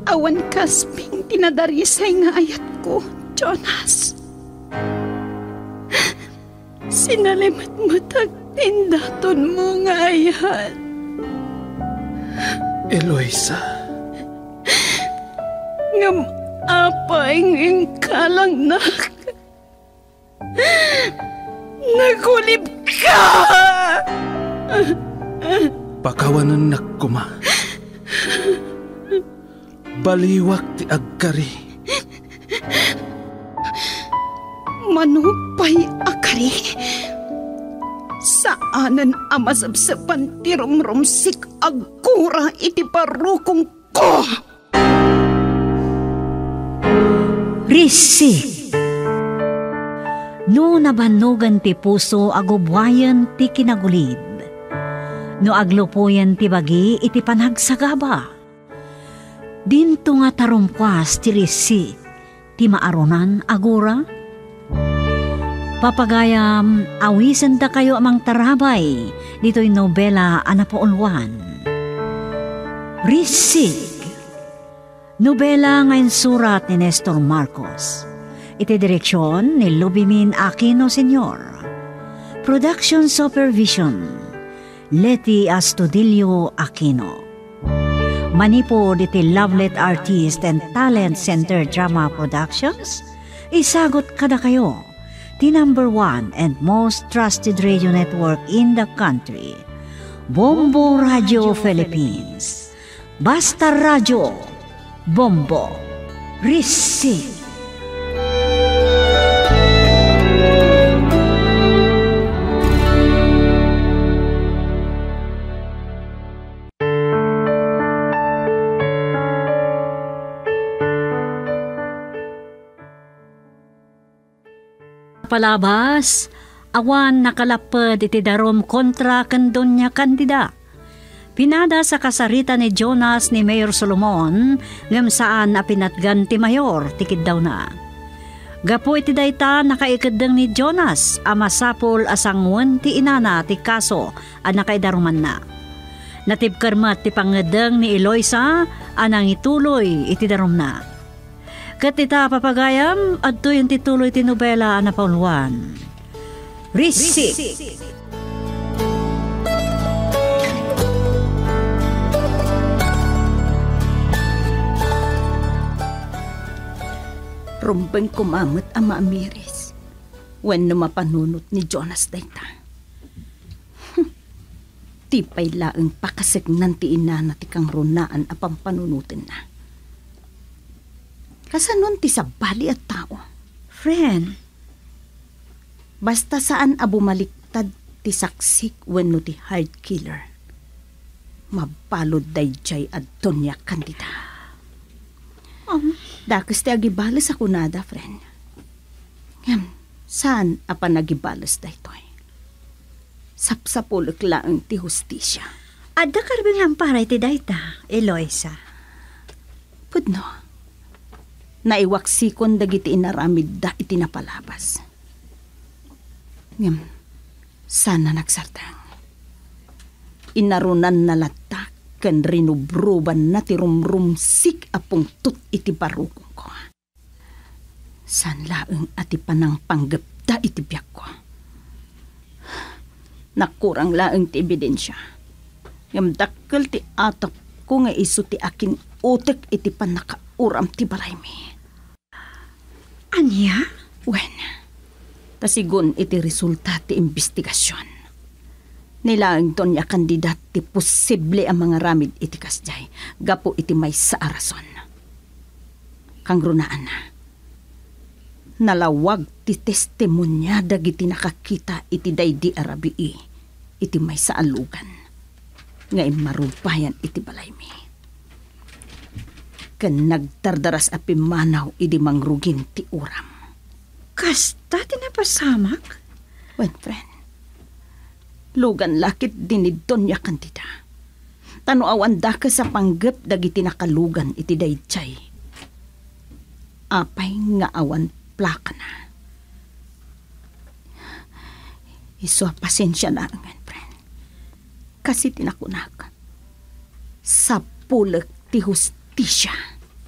Awan kasping tinadarisay nga ayat ko, Jonas. Sinalimat matag tindaton mo nga ayat. Eloisa. Ngam apay kalang nagulib ka! Pakawanan nakuma. Baliwak ti agkari. Manupay akari. Saanan amasabsapan ti rumrumsik agkura iti parukong ko. Risik. No nabanugan ti puso agubwayan ti kinagulid. No aglupuyan ti bagi iti panagsagaba. Dinto nga tarumpwas ti risik ti maarunan agura. Papagayam, awisan da kayo amang tarabay, dito'y nobela anapaulwan. Risik. Nobela ngayon surat ni Nestor Marcos. Iti direksyon ni Lubimin Aquino Sr. Production Supervision, Leti Astudillo Aquino. Manipod iti Lovelet Artist and Talent Center Drama Productions, isagot kada kayo. The number 1 and most trusted radio network in the country, Bombo Radio Philippines. Basta Radio, Bombo, Risik. Palabas, awan nakalapad iti darom kontra kandon niya kandida. Pinada sa kasarita ni Jonas ni Mayor Solomon, ngam saan apinatgan ti Mayor, tikid daw na. Gapo iti dayta nakaikadang ni Jonas, amasapol asangwan ti inana ti kaso, nakaidaruman na. Natibkarmat ti pangadang ni Eloisa, anang ituloy iti darom na. Katita papagayam, adto yung tituloy ti nobela na pauluan. Risik. Rumbeng kumamot ang maamiris. When mapanunot ni Jonas dayta. Tipay laeng pakasegnan ti inana ti kang runaan apang panunutin na. Kasanon ti sabali at tao. Friend, basta saan abumaliktad ti saksik wenno ti hard killer. Mapalod dayjay adto niya kandida. Dakas ti agibalas ako nada, friend. Ngam, saan apan agibalas daytoy? Sapsapulok laang ti hustisya. adda karbing hamparay ti dayta, Eloisa. Pudno. Naiwaksikon dagiti inaramid da iti napalabas. Ngem, sana nagsartang. Inarunan na latak ken rinubruban na ti rumrumsik apong tut iti barukong ko. San laeng ati panang panggap da iti biyak ko. Nakurang laeng ti ebidensya. Ngem dakkel ti atap ko nga isu ti akin utek iti panakauram ti balay mi. Anya? Wen, tasigon iti resulta ti investigasyon. Nilaang ton ya kandidat ti posible ang mga ramid iti kasjay, gapo iti may sa arason. Kang runaan na, nalawag ti testimonya dagiti nakakita iti daydi arabii, iti may sa alugan, ngay marubayan iti balay mi. Kan nagtardaras api manaw idi mangrugin ti uram. Kasta tinapasamak? Wen, friend, lugan lakit dinidon ya kantida. Tano awan da ka sa panggap dagiti nakalugan iti dayjay. Apay nga awan plaka na. Isu pasensya na ngan, friend. Kasi tinakunak. Sa pulak ti hustisya.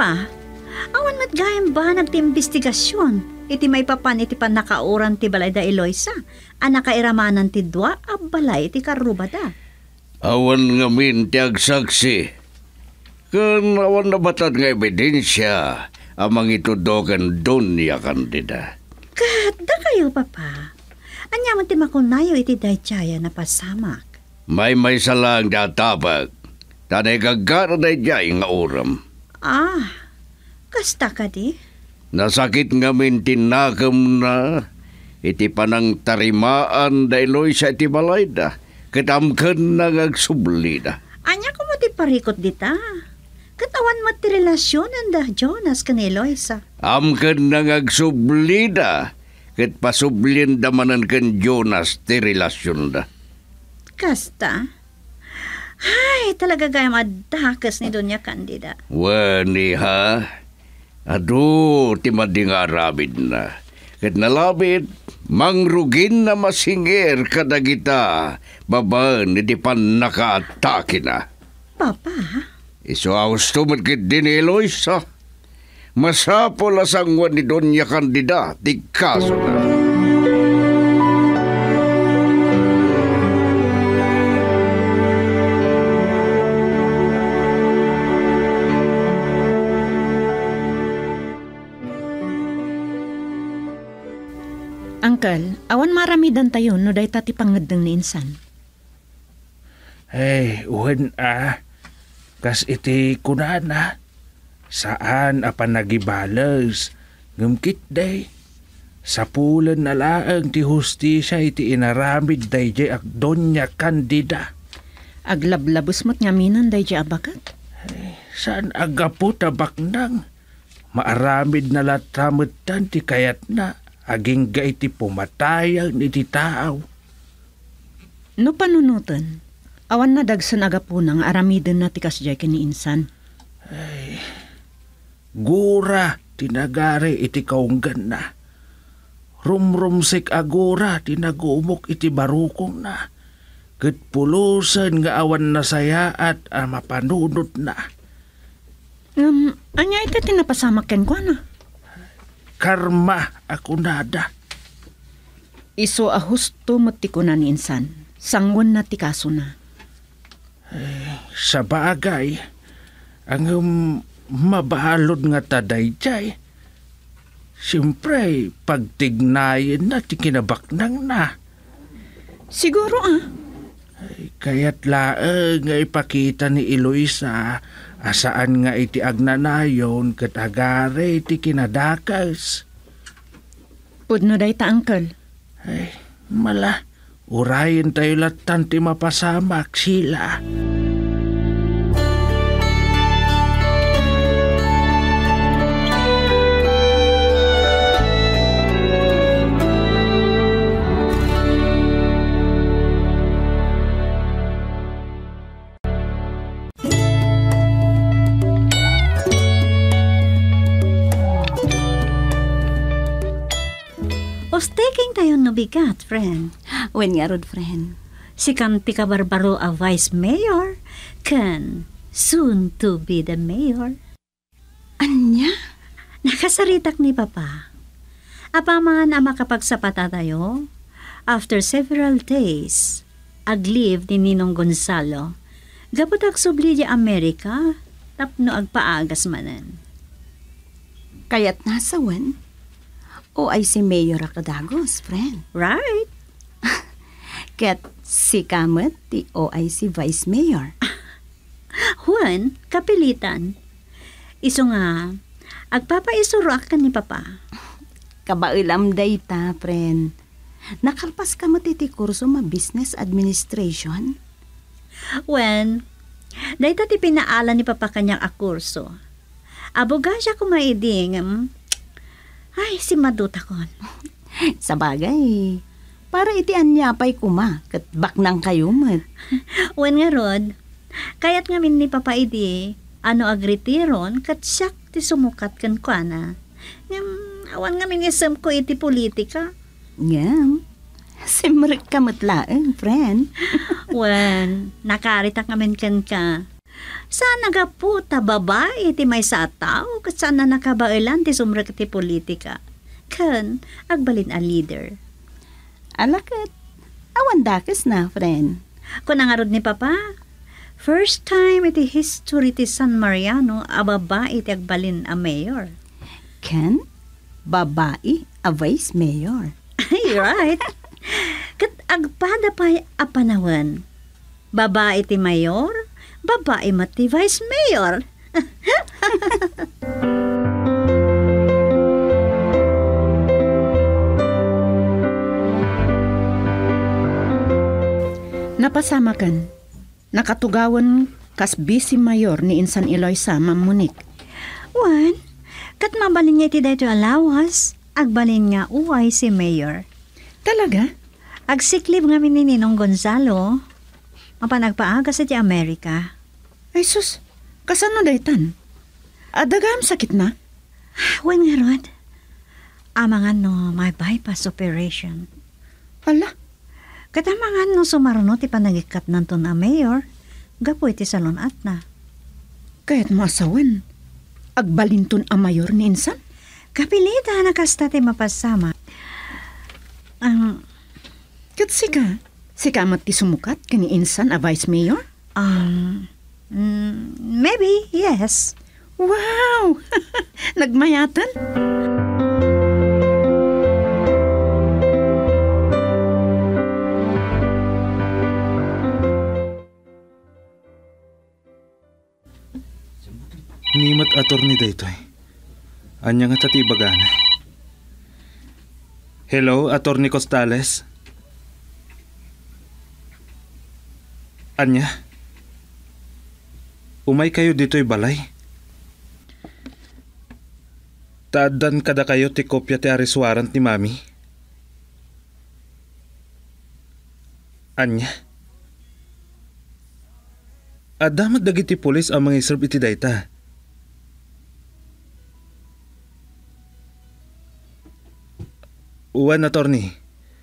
Papa, awan mat gayam ba nagtiimbestigasyon? Iti may papan iti panakauran ti balay da Eloisa. Anak kairamanan ti dua, balay iti karubada. Awan ngamin ti agsaksi. Kan awan na batad nga ebidensya amang itudogan doon niya kandida. Kada kayo, Papa. Anyaman ti makunayo iti dayjaya na pasamak. May salang databag. Tanay gagara na jay nga uram. Kasta ka di? Nasakit ngamin tinakam na iti panang tarimaan da Eloisa iti balay da. Katamkan na agsubli da. Anya ko mo ti parikot dita. Katawan mo ti relasyonan da Jonas kan Eloisa. Amkan na agsubli da. Kat pasublin da manan kan Jonas ti relasyon da. Kasta? Ay, talaga gaya madakas ni Doña Candida. Wani ha? Ado, ti mading arabid na. Kat nalabid, mangrugin na masingir kadagita. Baban, iti pan nakaatake na. Papa? Iso austumad kit din Eloisa. Masapol asangwan ni Doña Candida, ti kaso na. Uncle, awan maramidan tayo no day tati pangadang ni insan. Hey, uwan kas iti kunana. Saan apan nagibalas? Ngumkit day. Sa pulan na laang ti hustisya iti inaramid day jay ak Doña Candida. Aglablabos mo't ngaminan day jay abakat. Saan agapo tabak nang? Maaramid na latamutan ti kayat na. Aging ga iti pumatayang iti taaw. No panunutan, awan na dagsan agapo nang aramidin na tikas jay kini insan. Ay, gura tinagari iti kaunggan na. Rumrumsik agura tinagumok iti barukong na. Katpulusan nga awan na saya at mapanunod na. Anya iti tinapasamak ken kwa na? Karma ako nada. Iso ahusto matikunan ni insan. Sangwan na tikaso na. Sa bagay, ang mabalod nga taday jay. Siyempre, pagtignayin na ti kinabaknang na. Siguro Kaya't laeng nga ipakita ni Eloisa asaan nga iti agnanayon ket agare iti kinadakas. Pudno day ta, uncle. Ay, mala, urayin tayo latan ti mapasamak sila. Osteking tayo no bigat, friend. When nga rod, friend. Si Kanti Kabarbaro a vice mayor can soon to be the mayor. Anya? Nakasaritak ni Papa. Apaman ang makapagsapata tayo. After several days, aglive ni Ninong Gonzalo. Gapot agsubli di Amerika, tapno agpaagas manan. Kaya't nasa wen? O ay si Mayor Akadagos, friend. Right? Ket si Kamet, ti o ay si Vice Mayor. Juan, kapilitan. Iso nga, agpapaisurok ka ni Papa. Kabailam day ta, friend. Nakalpas ka mo titi kurso ma business administration? When, dahi ti pinaalan ni Papa kanyang akurso. Abogasya ko maiding, ay, si maduta kon. Sa bagay, para iti anyapay kuma, kat baknang kayo mat. When nga rod, kaya't ngamin ni Papa idi, ano agritiron, kat siyak ti sumukat kan kwa na. Awan ngamin isam ko iti politika. Ngam, simrik ka matlaeng, friend. When, nakaritak ngamin kan ka, Saan nagaputa babae ti may sa tao kat saan na nakabailan ti sumrek ti politika. Kan, agbalin a leader. Alakat, awan dakes na, friend. Kung nangarod ni Papa, first time iti history ti San Mariano a babae ti agbalin a mayor. Ken, babae, a vice mayor. Ay, right. Kat agpada pa a panawan. Babae ti mayor, babae mati vice mayor. Napasama kan, nakatugawan kas busy mayor ni Insan Eloisa, Ma'am Monique. Wan, kat mabalin niya iti dayto alawas, agbalin nga uway si mayor. Talaga? Agsiklib nga ni Ninong Gonzalo, mapanagpaaga sa ti Amerika. Ay sus, kasano daytan? Adagam sakit na? Wan nga rod, amangan no may bypass operation. Hala, Katamangan no sumarno ti panagikat nanton a mayor, gapo iti salon at na. kaya't maasawan. Agbalinton a mayor ni Insan? Kapilita na kasta ti mapasama. Kat sika mat ti sumukat kani Insan a vice mayor? Maybe, yes. Wow! Nagmayatan? Nimat attorney daytoy. Anya nga tatibagana. Hello, Attorney Costales? Anya? Umay kayo dito'y balay? Taadan kada kayo ti kopya ti aris warrant ni Mami? Anya? Adamat dagiti pulis ang mga iserb iti dayta. Uwan, attorney.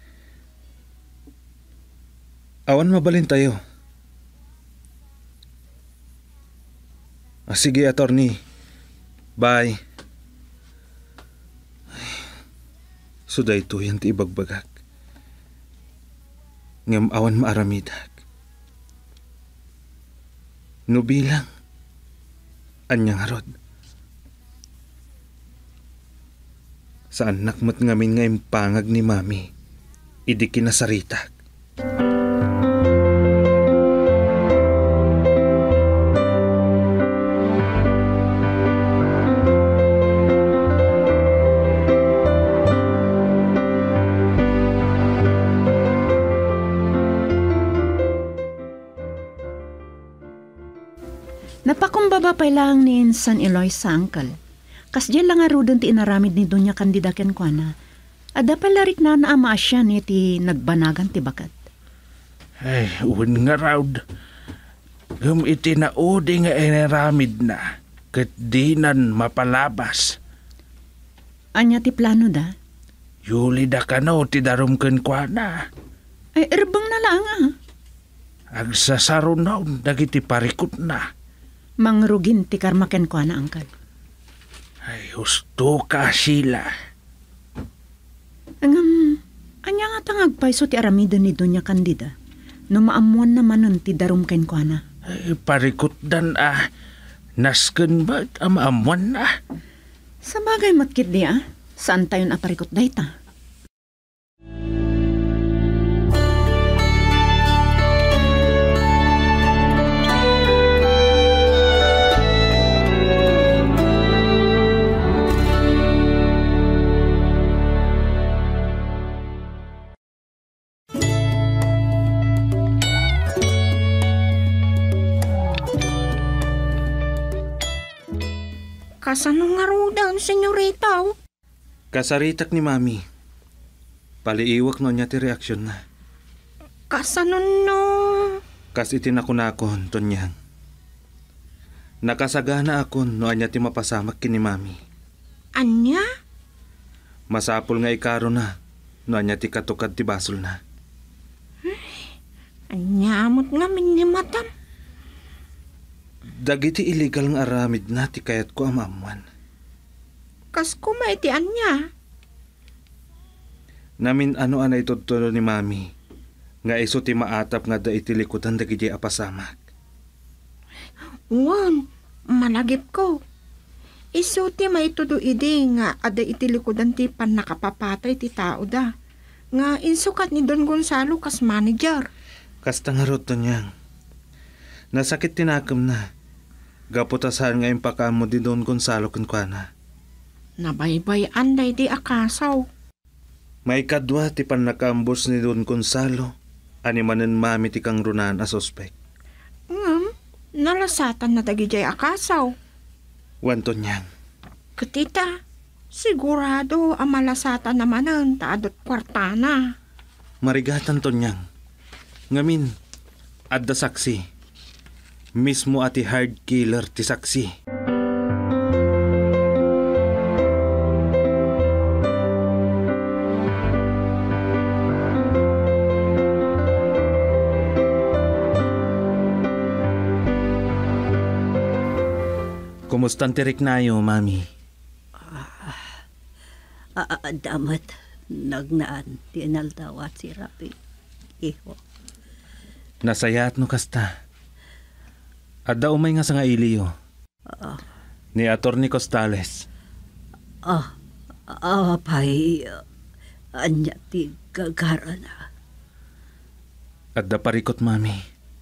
Awan mabalin tayo. Sige, attorney. Bye. Suday to yan ti ibagbagak. Ngam awan maaramidag. Nubilang. Anyang harod. Saan nakmat ngamin nga impangag ni Mami, idi kinasaritak. Napakumbaba pa lang ni Insan Eloisa, Uncle. Kasdyan lang arudan ti inaramid ni Doña Candida ken kuana. Ada palarik na naama siya ni ti nagbanagan ti bakat. Ay, uwan nga raud. Gum iti na udi nga inaramid na. Kat dinan mapalabas. Anya ti plano da? Yuli da ka no, ti darum ken kuana. Ay, erbang na lang Agsasarunaw, dagiti parikot na. Mangrugin ti karma ken kuana, Uncle. Ay, husto ka sila. Anya nga tangagpaiso ti aramida ni Doña Candida. No maamuan naman ti darum ken kuana. Ay, parikot dan nasken ba't maamuan na? Sa bagay matkit di saan tayo aparikot dayta? Kasano nga rudan, senyorita? Kasaritak ni Mami. Paliiwak no niya ti reaksyon na. Kasano no? Kas itinakon-akon, Tonyang. Nakasagana akon no anya ti mapasamak kini Mami. Anya? Masapol nga ikaro na no anya ti katukad ti basol na. Anya amot nga minimatam. Dagiti illegal nga aramid na ti kayat ko amaman. Kas kumaitian niya. Namin ano anay tutulong ni mami. Nga iso ti maatap nga da itilikutan dagiti apasamak. Wan, malagip ko. Iso ti maitudo idi nga ada itilikudan ti pan nakapapatay ti tao da. Nga insukat ni Don Gonzalo kas manager. Kasta nga roto niyang. Nasakit tinakam na. Gaputasan nga impakamo di Don Gonzalo kunkwana. Nabaybayan day di akasaw. May kadwa ti pan nakambos ni Don Gonzalo. Animanen mami ti kang runan a sospek. Nalasatan na dagijay akasaw. Wanto niyang. Katita, sigurado ang malasatan naman ang taadot kwartana. Marigatan to niyang. Ngamin, adda saksi. Mismo ati hard killer ti saksi. Kumustan tirik nayo, mami? Damat, nagnaan, tinaldawat si Rapi. Iho. Nasayat no kasta. Adda umay nga sa nga iliyo. Ni Atty. Costales. Pay, anya ti gagara na. Adda parikot, mami.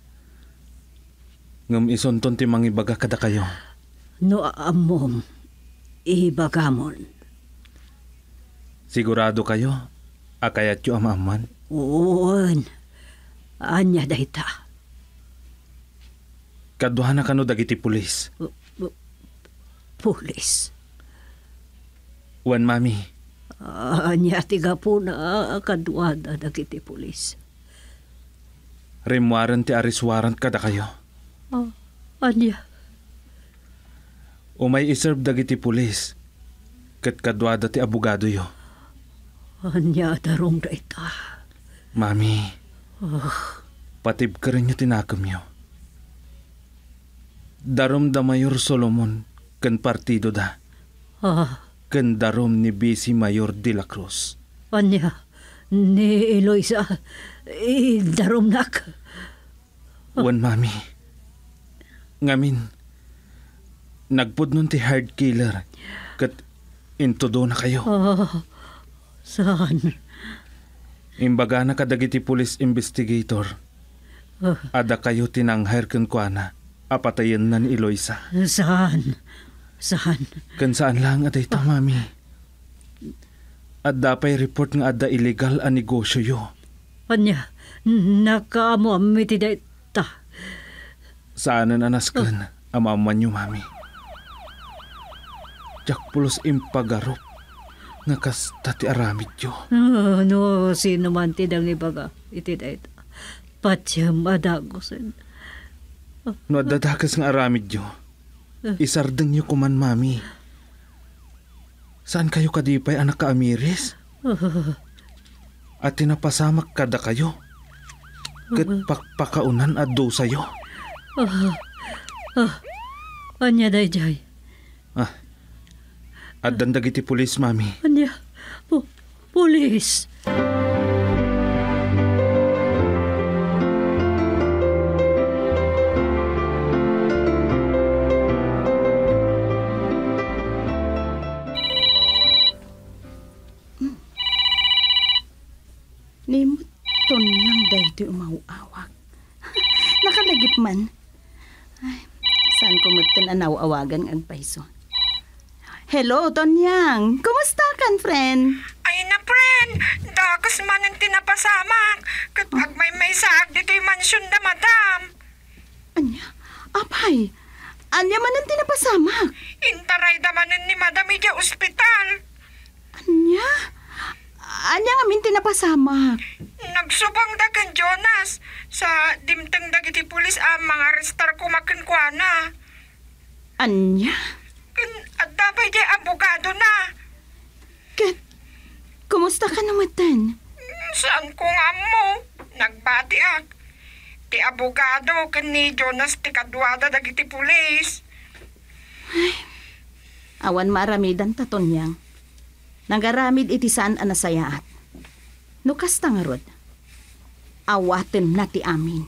Ngam isunton ti mangibaga kada kayo. No amom, ibagamon. Sigurado kayo? Akayat yu amaman? Uon, anya dayta. Kaduhan na kano dagiti pulis. Pulis. Wan, mami. Anya tiga po na kaduada dagiti pulis. Rimwaran ti ariswaran kada kayo. Anya. Umay iserve dagiti pulis. Kat kadwada ti abogado yo. Anya darong dayta. Mami. Patib ka rin yung tinakam yo. Darom da Mayor Solomon kan partido da. Kan darom ni Bisi Mayor de la Cruz. Anya, ni Eloisa, darom nak. Wan, mami. Ngamin, nagpud nun ti hard killer. Kat intudo na kayo. Saan? Imbaga na kadagiti police investigator. Ada kayo tinanghir kan kuana. Apatayin na ni Eloisa. Saan? Saan? Kan saan lang aday ta, mami. Adda pa'y report nga adda illegal a negosyo yo. Anya, nakaamo amiti dayta. Saanan anaskan, amaman yo, mami. Jak pulos impagarop nga kasta ti aramid yo. No, sino man tidang ibaga iti dayta. Patyam adagosen. No adadakas nga aramid yo. Isardeng yo kuman, mami. Saan kayo kadipay anak ka Amiris? At tinapasamak kada kayo. Kat pakpakaunan at do sa'yo. Anya dayjay. At dandagiti pulis, mami. Anya, pulis. Nimot tonyang daytoy umawawag. Nakalagip man. Ay, saan ko magtananaw-awagan ang paiso? Hello, Tonyang. Kumusta kan, friend? Ay na, friend. Dakas man ang tinapasamak. Kapag may saag dito'y mansyon da, madam. Anya? Apay? Anya man ang tinapasamak? Intaray da manin ni madam ija ospital. Anya? Anya nga min tinapasamak? Nagsubang da kan Jonas. Sa dimteng dagiti pulis mga arestar ko makinkwana. Anya? At dapat di abogado na. Kat, kumusta ka namatan? Saan ko nga mo? Nagbati ak. Ti abogado ken ni Jonas ti kadwada dagiti pulis. Awan maramidan ta Tonyang. Nagaramid iti saan anasayaat. No kasta nga rod. Awaten na ti amin.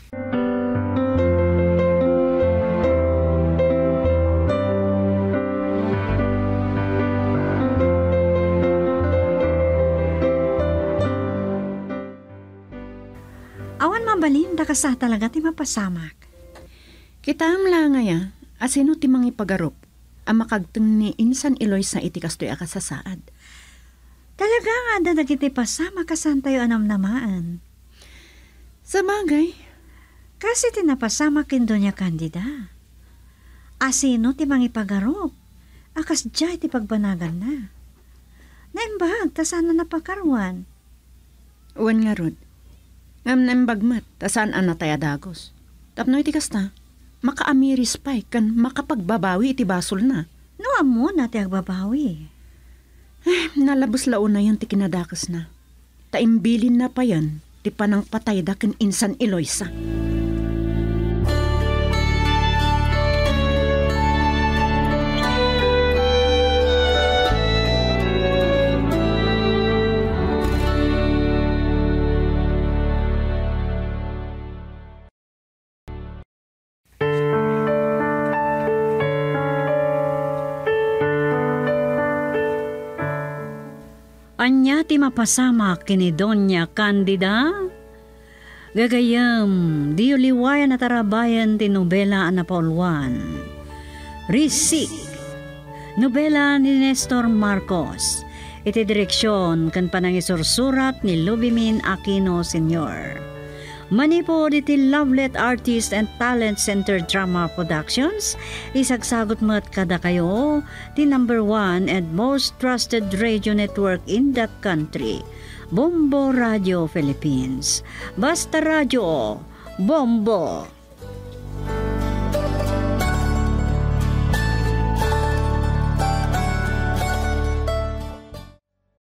Awan mabalin da kasa talaga ti mapasamak. Kita lang nga ya, asino ti mangi pagarup, ang makagteng ni Insan Eloisa iti kastoy akasasaad. Talaga nga da dagiti pasama kasan tayo anamnamaan. Sa bagay, Kasi tinapasama kindo niya kandida. Asino ti mangi pagarup, akas jay ti pagbanagan na. Naimbag, tasana na pagkaruan. uwan nga rod. Ngam na bagmat, tasaan ang natayadagos. Tapno iti kasta, makaamiris pa'y kan makapagbabawi iti basol na. No amo na ti agbabawi. Nalabos launa yun ti kinadakas na. Taimbilin na pa yan, ti panang patay da ken Insan Eloisa. Anya ti mapasama kini Doña Candida? Gagayam, di uliwayan at arabayan ti nobela na Pauluan. Risik, nobela ni Nestor Marcos. Iti direksyon kan panangisursurat ni Lubimin Aquino Sr. Manipod iti Lovelet Artist and Talent Center Drama Productions, isagsagot mo't kada kayo, the #1 and most trusted radio network in that country, Bombo Radio Philippines. Basta Radio, Bombo!